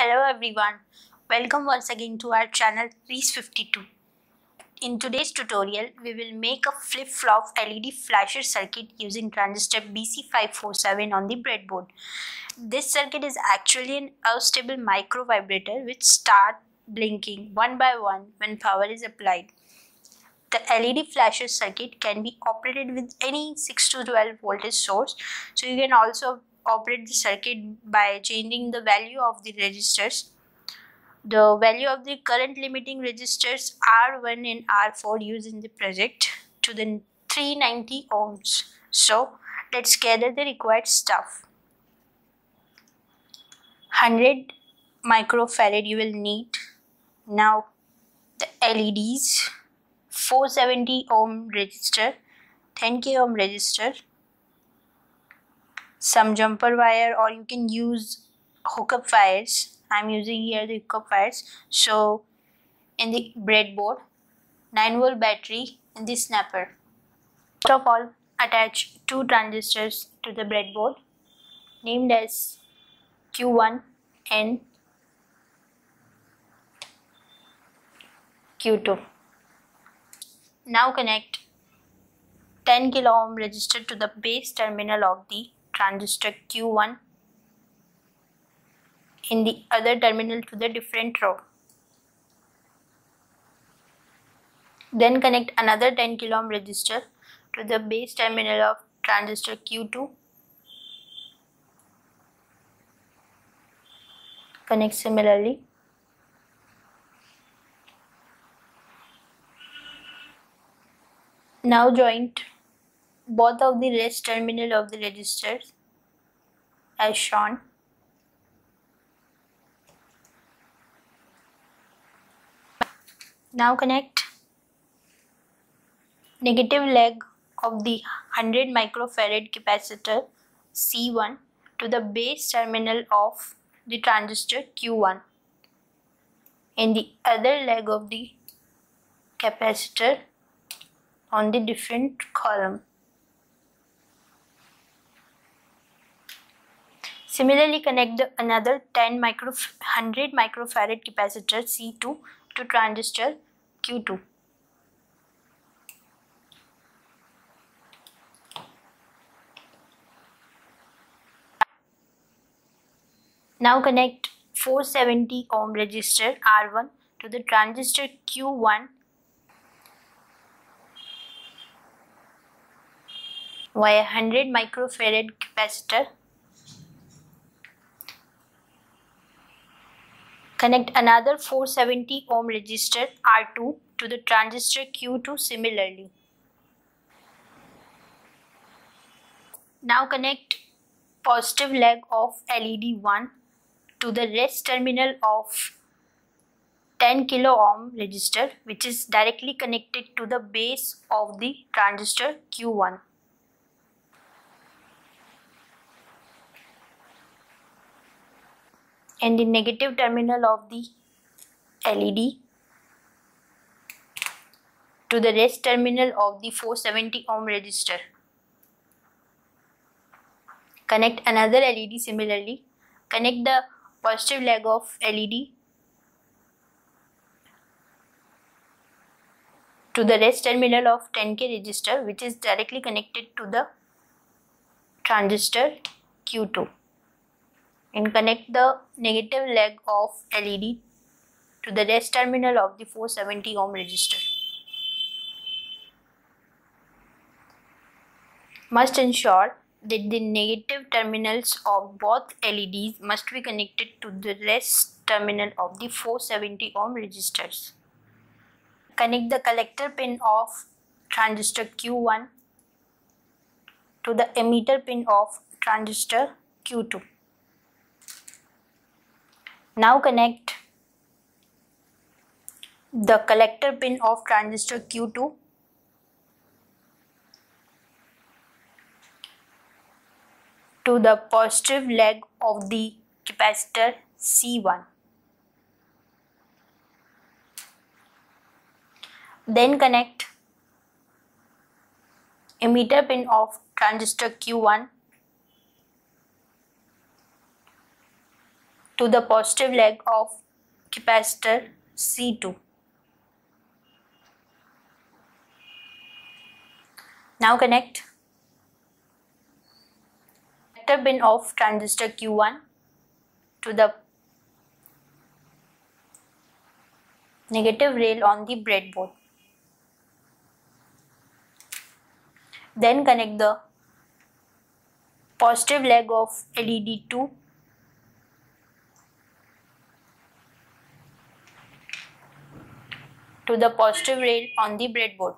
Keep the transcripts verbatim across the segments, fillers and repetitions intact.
Hello everyone, welcome once again to our channel R I S fifty-two. In today's tutorial, we will make a flip-flop L E D flasher circuit using transistor B C five forty-seven on the breadboard. This circuit is actually an astable micro vibrator which starts blinking one by one when power is applied. The L E D flasher circuit can be operated with any six to twelve voltage source, so you can also operate the circuit by changing the value of the resistors. The value of the current limiting resistors R one and R four used in the project to the three hundred ninety ohms. So let's gather the required stuff. one hundred microfarad you will need. Now the L E Ds, four hundred seventy ohm resistor, ten k ohm resistor, some jumper wire, or you can use hookup wires. I'm using here the hookup wires. So in the breadboard, nine volt battery and the snapper. First of all, attach two transistors to the breadboard named as Q one and Q two. Now connect ten kilo ohm resistor to the base terminal of the transistor Q one in the other terminal to the different row. Then connect another ten kilo ohm resistor to the base terminal of transistor Q two. Connect similarly. Now join both of the rest terminal of the resistors as shown. Now connect negative leg of the one hundred microfarad capacitor C one to the base terminal of the transistor Q one and the other leg of the capacitor on the different column. Similarly, connect the another ten micro one hundred microfarad capacitor C two to transistor Q two. Now connect four hundred seventy ohm resistor R one to the transistor Q one via one hundred microfarad capacitor. Connect another four hundred seventy ohm resistor R two to the transistor Q two similarly. Now connect positive leg of L E D one to the rest terminal of ten kilo ohm resistor, which is directly connected to the base of the transistor Q one. And the negative terminal of the L E D to the rest terminal of the four hundred seventy ohm resistor. Connect another L E D similarly. Connect the positive leg of L E D to the rest terminal of ten k resistor, which is directly connected to the transistor Q two. And connect the negative leg of L E D to the rest terminal of the four hundred seventy ohm resistor. Must ensure that the negative terminals of both L E Ds must be connected to the rest terminal of the four hundred seventy ohm resistors. Connect the collector pin of transistor Q one to the emitter pin of transistor Q two. Now connect the collector pin of transistor Q two to the positive leg of the capacitor C one. Then connect emitter pin of transistor Q one to the positive leg of capacitor C two. Now connect collector pin of transistor Q one to the negative rail on the breadboard. Then connect the positive leg of L E D two to the positive rail on the breadboard.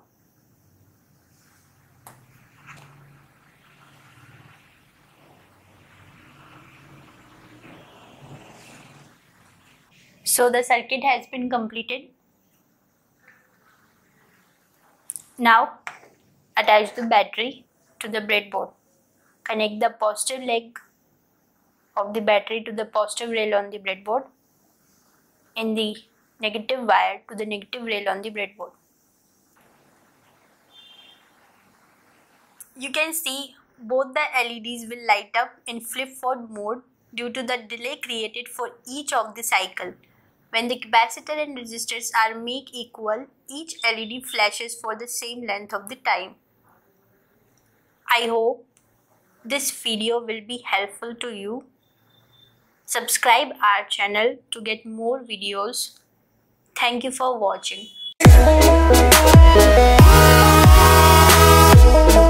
So the circuit has been completed. Now attach the battery to the breadboard. Connect the positive leg of the battery to the positive rail on the breadboard and the negative wire to the negative rail on the breadboard. You can see both the L E Ds will light up in flip-flop mode due to the delay created for each of the cycle. When the capacitor and resistors are made equal, each L E D flashes for the same length of the time. I hope this video will be helpful to you. Subscribe our channel to get more videos. Thank you for watching.